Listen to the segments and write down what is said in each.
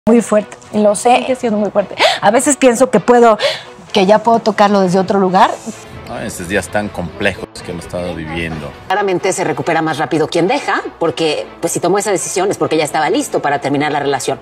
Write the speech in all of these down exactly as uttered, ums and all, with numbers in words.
Muy fuerte, y lo sé, que siendo muy fuerte. A veces pienso que puedo, que ya puedo tocarlo desde otro lugar. ¿No? Estos días tan complejos que hemos estado viviendo. Claramente se recupera más rápido quien deja, porque pues si tomó esa decisión es porque ya estaba listo para terminar la relación.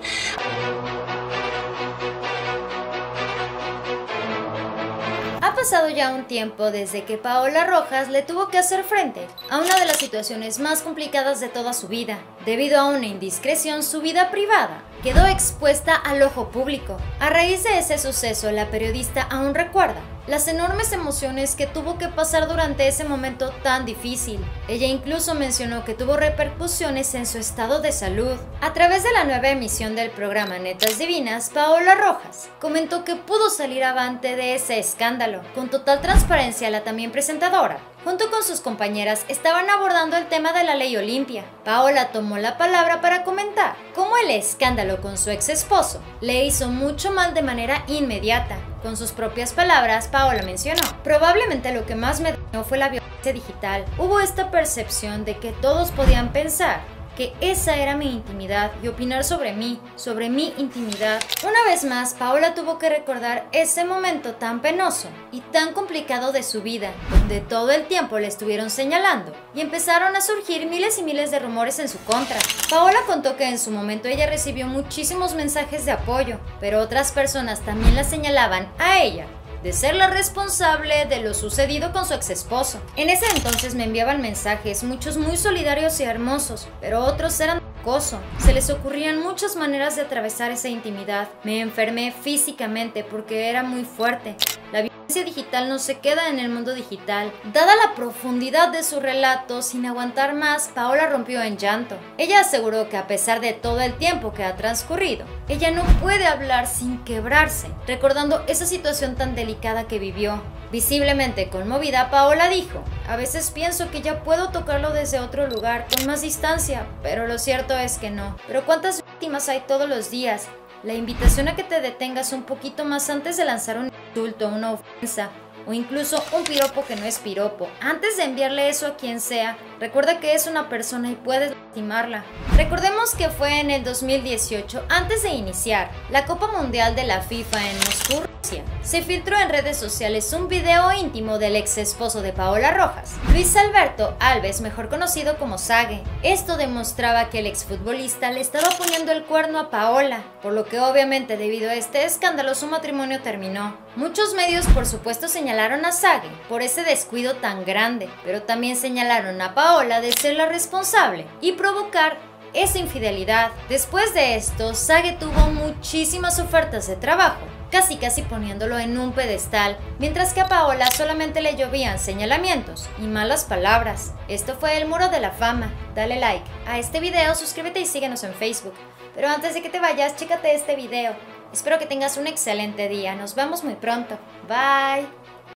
Ha pasado ya un tiempo desde que Paola Rojas le tuvo que hacer frente a una de las situaciones más complicadas de toda su vida. Debido a una indiscreción, su vida privada quedó expuesta al ojo público. A raíz de ese suceso, la periodista aún recuerda las enormes emociones que tuvo que pasar durante ese momento tan difícil. Ella incluso mencionó que tuvo repercusiones en su estado de salud. A través de la nueva emisión del programa Netas Divinas, Paola Rojas comentó que pudo salir avante de ese escándalo. Con total transparencia, la también presentadora, junto con sus compañeras, estaban abordando el tema de la ley Olimpia. Paola tomó la palabra para comentar cómo el escándalo con su ex esposo le hizo mucho mal de manera inmediata. Con sus propias palabras, Paola mencionó: probablemente lo que más me dañó fue la violencia digital. Hubo esta percepción de que todos podían pensar que esa era mi intimidad y opinar sobre mí, sobre mi intimidad. Una vez más, Paola tuvo que recordar ese momento tan penoso y tan complicado de su vida, donde todo el tiempo le estuvieron señalando y empezaron a surgir miles y miles de rumores en su contra. Paola contó que en su momento ella recibió muchísimos mensajes de apoyo, pero otras personas también la señalaban a ella de ser la responsable de lo sucedido con su ex esposo. En ese entonces me enviaban mensajes, muchos muy solidarios y hermosos, pero otros eran de acoso. Se les ocurrían muchas maneras de atravesar esa intimidad. Me enfermé físicamente porque era muy fuerte. La violencia digital no se queda en el mundo digital. Dada la profundidad de su relato, sin aguantar más, Paola rompió en llanto. Ella aseguró que a pesar de todo el tiempo que ha transcurrido, ella no puede hablar sin quebrarse, recordando esa situación tan delicada que vivió. Visiblemente conmovida, Paola dijo: a veces pienso que ya puedo tocarlo desde otro lugar, con más distancia, pero lo cierto es que no. Pero ¿cuántas víctimas hay todos los días? La invitación a que te detengas un poquito más antes de lanzar un insulto, una ofensa o incluso un piropo que no es piropo. Antes de enviarle eso a quien sea, recuerda que es una persona y puedes lastimarla. Recordemos que fue en el dos mil dieciocho, antes de iniciar la Copa Mundial de la FIFA en Moscú, Rusia. Se filtró en redes sociales un video íntimo del ex esposo de Paola Rojas, Luis Alberto Alves, mejor conocido como Sague. Esto demostraba que el exfutbolista le estaba poniendo el cuerno a Paola, por lo que obviamente debido a este escándalo su matrimonio terminó. Muchos medios por supuesto señalaron a Sague por ese descuido tan grande, pero también señalaron a Paola de ser la responsable y provocar esa infidelidad. Después de esto, Sague tuvo muchísimas ofertas de trabajo, casi casi poniéndolo en un pedestal, mientras que a Paola solamente le llovían señalamientos y malas palabras. Esto fue el Muro de la Fama. Dale like a este video, suscríbete y síguenos en Facebook. Pero antes de que te vayas, chécate este video. Espero que tengas un excelente día. Nos vemos muy pronto. Bye.